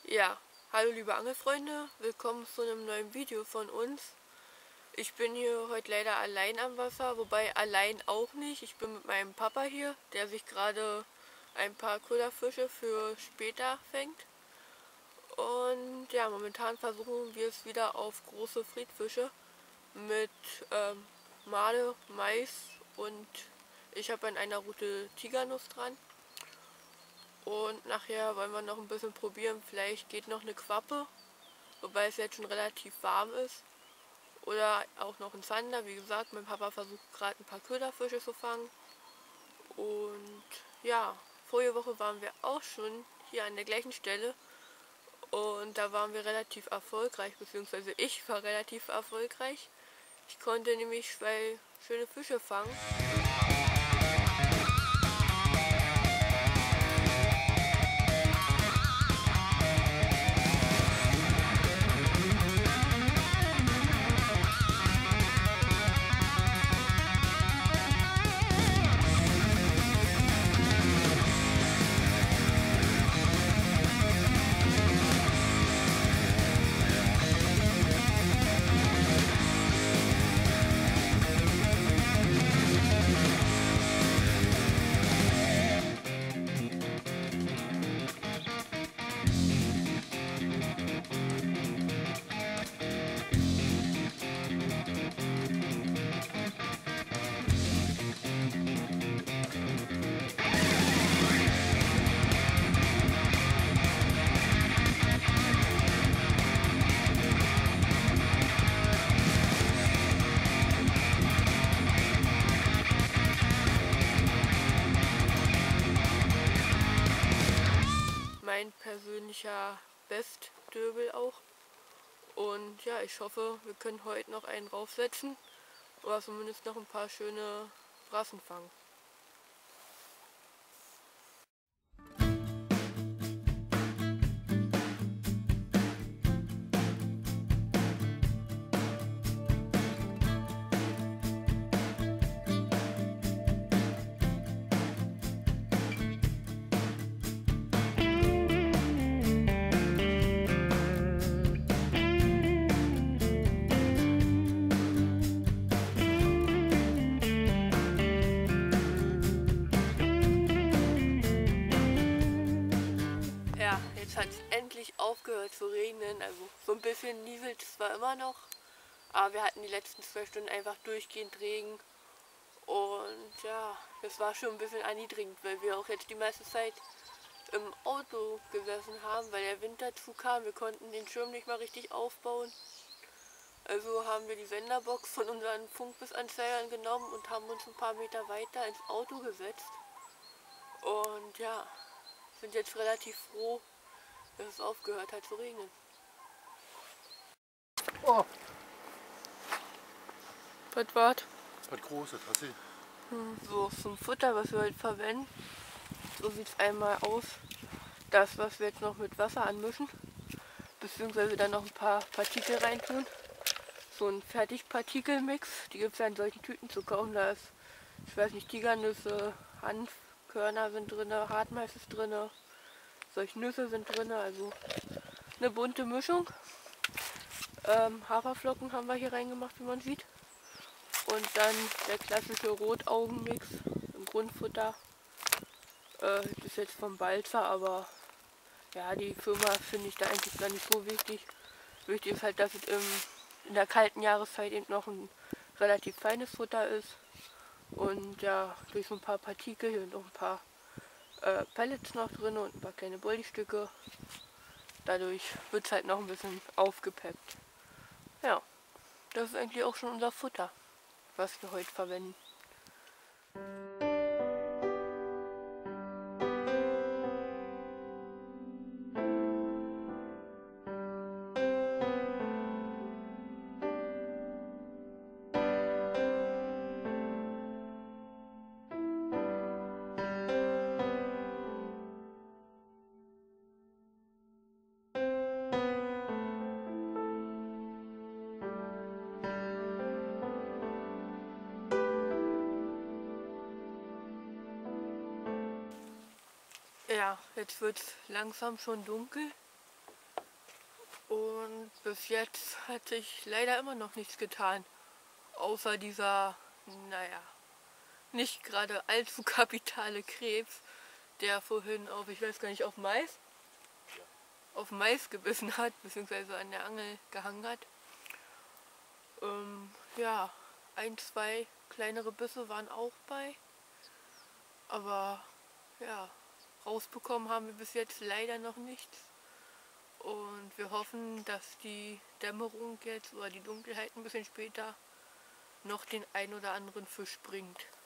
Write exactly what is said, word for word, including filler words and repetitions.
Ja, hallo liebe Angelfreunde, willkommen zu einem neuen Video von uns. Ich bin hier heute leider allein am Wasser, wobei allein auch nicht. Ich bin mit meinem Papa hier, der sich gerade ein paar Köderfische für später fängt. Und ja, momentan versuchen wir es wieder auf große Friedfische mit ähm, Made, Mais und ich habe an einer Rute Tigernuss dran. Und nachher wollen wir noch ein bisschen probieren, vielleicht geht noch eine Quappe, wobei es jetzt schon relativ warm ist. Oder auch noch ein Zander, wie gesagt, mein Papa versucht gerade ein paar Köderfische zu fangen. Und ja, vorige Woche waren wir auch schon hier an der gleichen Stelle und da waren wir relativ erfolgreich, beziehungsweise ich war relativ erfolgreich. Ich konnte nämlich zwei schöne Fische fangen. Mein persönlicher Bestdöbel auch. Und ja, ich hoffe, wir können heute noch einen draufsetzen oder zumindest noch ein paar schöne Brassen fangen. Ja, jetzt hat es endlich aufgehört zu regnen, also so ein bisschen nieselt es zwar immer noch, aber wir hatten die letzten zwei Stunden einfach durchgehend Regen und ja, das war schon ein bisschen erniedrigend, weil wir auch jetzt die meiste Zeit im Auto gesessen haben, weil der Wind dazu kam, wir konnten den Schirm nicht mal richtig aufbauen. Also haben wir die Senderbox von unseren Funkbissanzeigern genommen und haben uns ein paar Meter weiter ins Auto gesetzt und ja, sind jetzt relativ froh, dass es aufgehört hat zu regnen. Oh, Was war's? was Großes, hast du? Hm, so zum Futter, was wir heute verwenden. So sieht es einmal aus. Das, was wir jetzt noch mit Wasser anmischen, beziehungsweise dann noch ein paar Partikel reintun. So ein Fertigpartikelmix, die gibt es ja in solchen Tüten zu kaufen. Da ist, ich weiß nicht, Tigernüsse, Hanfkörner sind drin, Hartmais ist drin, solche Nüsse sind drin, also eine bunte Mischung. Ähm, Haferflocken haben wir hier reingemacht, wie man sieht. Und dann der klassische Rotaugenmix im Grundfutter. Äh, das ist jetzt vom Balzer, aber ja, die Firma finde ich da eigentlich gar nicht so wichtig. Wichtig ist halt, dass es im, in der kalten Jahreszeit eben noch ein relativ feines Futter ist. Und ja, durch so ein paar Partikel hier und noch ein paar äh, Pellets noch drin und ein paar kleine Bullystücke. Dadurch wird es halt noch ein bisschen aufgepeppt. Ja, das ist eigentlich auch schon unser Futter, was wir heute verwenden. Ja, jetzt wird es langsam schon dunkel Und bis jetzt hat sich leider immer noch nichts getan. Außer dieser, naja, nicht gerade allzu kapitale Krebs, der vorhin auf, ich weiß gar nicht, auf Mais, auf Mais gebissen hat, beziehungsweise an der Angel gehangen hat. Ähm, ja, ein, zwei kleinere Bisse waren auch bei, aber ja, rausbekommen haben wir bis jetzt leider noch nichts. Und wir hoffen, dass die Dämmerung jetzt oder die Dunkelheit ein bisschen später noch den ein oder anderen Fisch bringt.